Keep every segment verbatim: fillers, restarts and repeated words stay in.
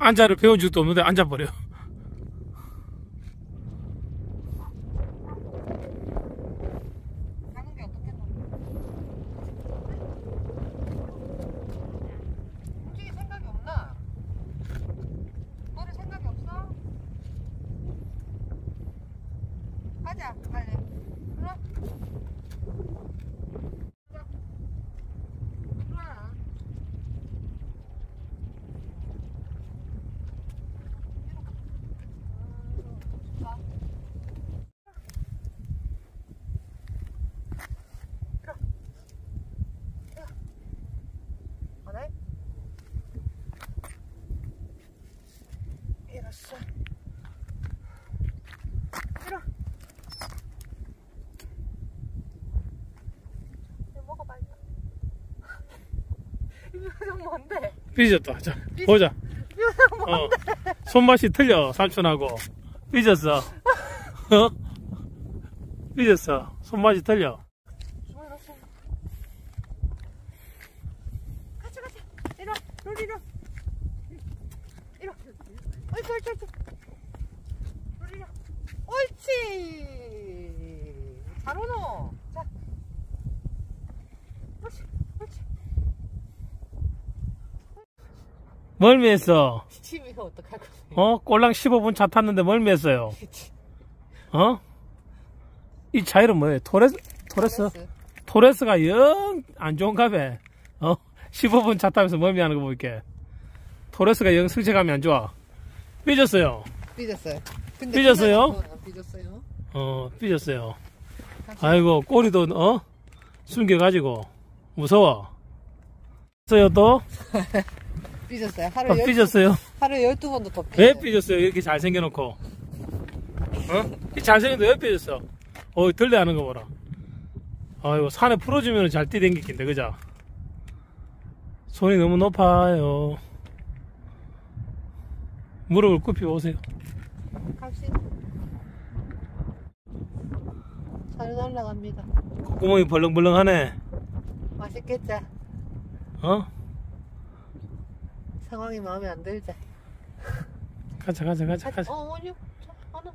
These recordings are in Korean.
앉아를 배운 적도 없는데 앉아버려. 가는 게 어떻겠노? 움직일 생각이 없나? 너는 생각이 없어? 가자 빨리. 그럼. 이랬어. 이리. 이거 먹어봐. 이 표정 뭔데? 삐졌다. 자, 보자. 이 표정 뭔데? 어, 손맛이 틀려, 삼촌하고. 삐졌어. 어? 삐졌어. 손맛이 틀려. 가자 가자. 이리 와. 이리 와. 이리 와. 옳지 옳지 옳지. 이리 와. 옳지. 잘 오노. 자. 옳지 옳지. 멀미했어. 지치미가 어떡할 거야? 어? 꼴랑 십오 분 차 탔는데 멀미했어요. 어? 이 차 이름 뭐예요? 토레스? 토레스? 토레스가 영 안 좋은가 봐. 어? 십오 분 차 타면서 멀미하는 거 보니까. 토레스가 영 승체감이 안 좋아. 삐졌어요. 삐졌어요. 삐졌어요? 안 삐졌어요? 어, 삐졌어요. 아이고, 꼬리도, 어? 숨겨가지고. 무서워. 삐졌어요, 또? 삐졌어요. 하루 어, 열, 삐졌어요? 하루 열두 번도 더 왜 삐져요. 삐졌어요? 이렇게 잘생겨놓고. 어? 이 잘생겼는데 왜 삐졌어? 어, 들레하는 거 봐라. 아이고, 산에 풀어주면 잘 뛰댕기긴데, 그죠? 손이 너무 높아요. 무릎을 굽히 오세요. 갑시다. 잘 날라갑니다. 콧구멍이 벌렁벌렁하네. 맛있겠자. 어? 상황이 마음에 안 들자. 가자, 가자, 가자, 가자. 어, 원유. 자, 하나.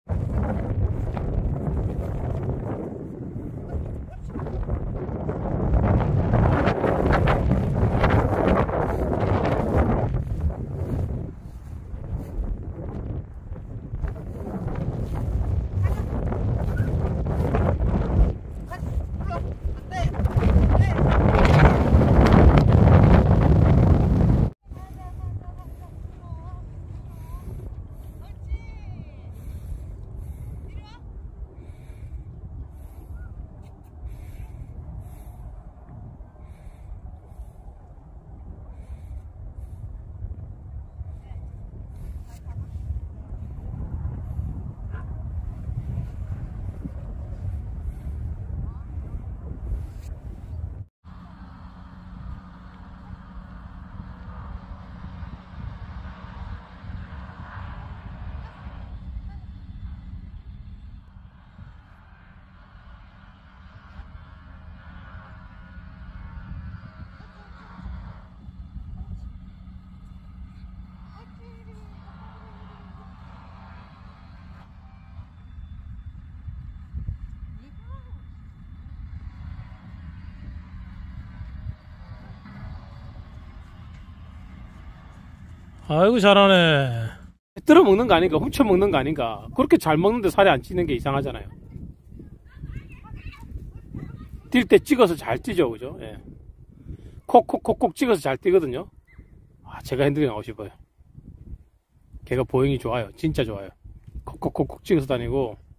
아이고, 잘하네. 뜯어 먹는 거 아닌가? 훔쳐 먹는 거 아닌가? 그렇게 잘 먹는데 살이 안 찌는 게 이상하잖아요. 뛸 때 찍어서 잘 뛰죠, 그죠? 예. 콕콕콕콕 찍어서 잘 뛰거든요. 아, 제가 핸들이 나오고 싶어요. 걔가 보행이 좋아요. 진짜 좋아요. 콕콕콕콕 찍어서 다니고.